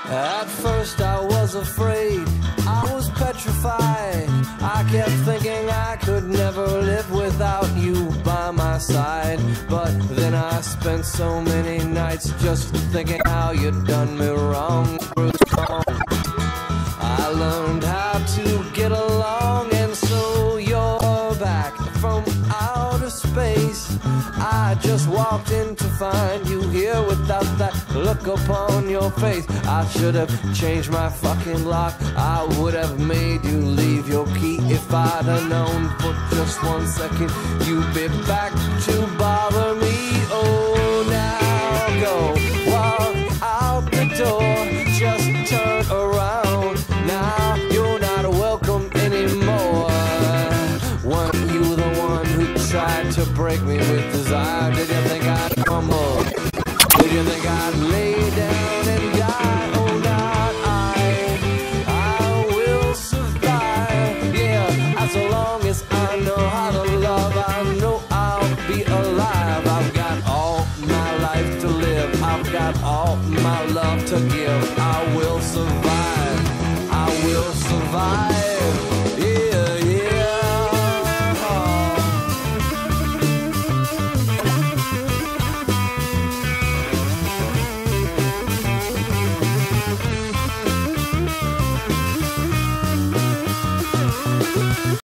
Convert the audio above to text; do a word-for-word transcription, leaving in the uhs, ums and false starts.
At first I was afraid, I was petrified. I kept thinking I could never live without you by my side. But then I spent so many nights just thinking how you done me wrong. I learned how to get along, and so you're back from outer space. I just walked in to find you here without that look upon your face. I should have changed my fucking lock. I would have made you leave your key if I'd have known for just one second you'd be back to bother me. Oh, now go walk out the door, just turn around. Now you're not welcome anymore. Weren't you the one who tried to break me with desire? Did you think I'd crumble? Did you think I'd lay down and die? Oh, not I. I will survive, yeah, as long as I know how.